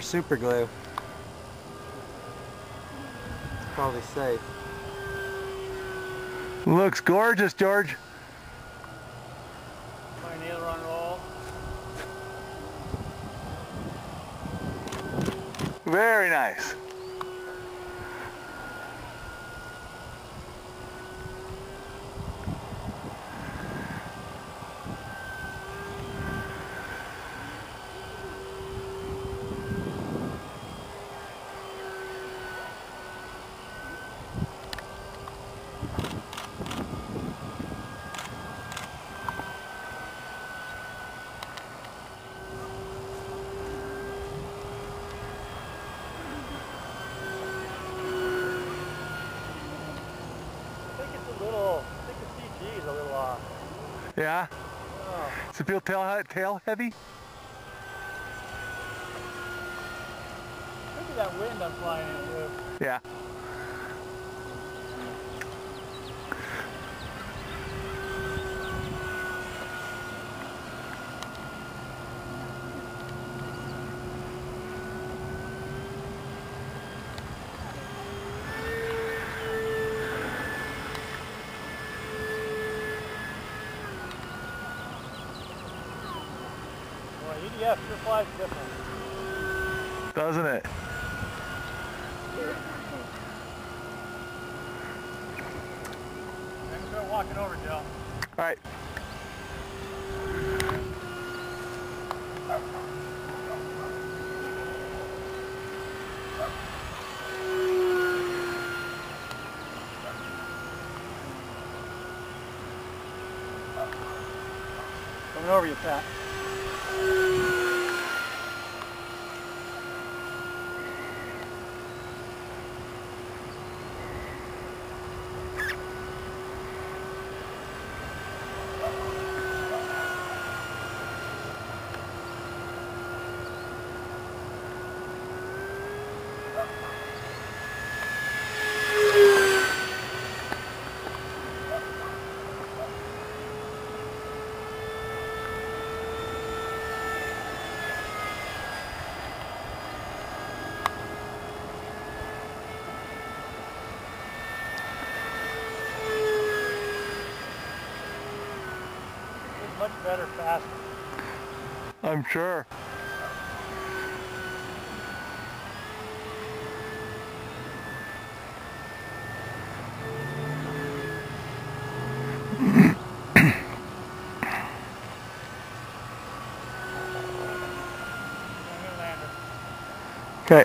super glue. It's probably safe. Looks gorgeous, George. My nail run roll. Very nice. I think the CG is a little off. Yeah? Oh. Does it feel tail heavy? Maybe that wind I'm flying into. Yeah. EDF sure flies different. Doesn't it? I'm going to walk it over, Joe. All right. Coming over you, Pat. Much better faster. I'm sure. Okay.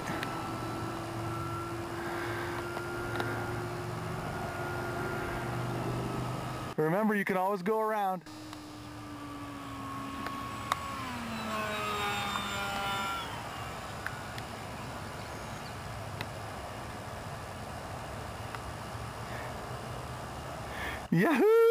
Remember, you can always go around. Yahoo!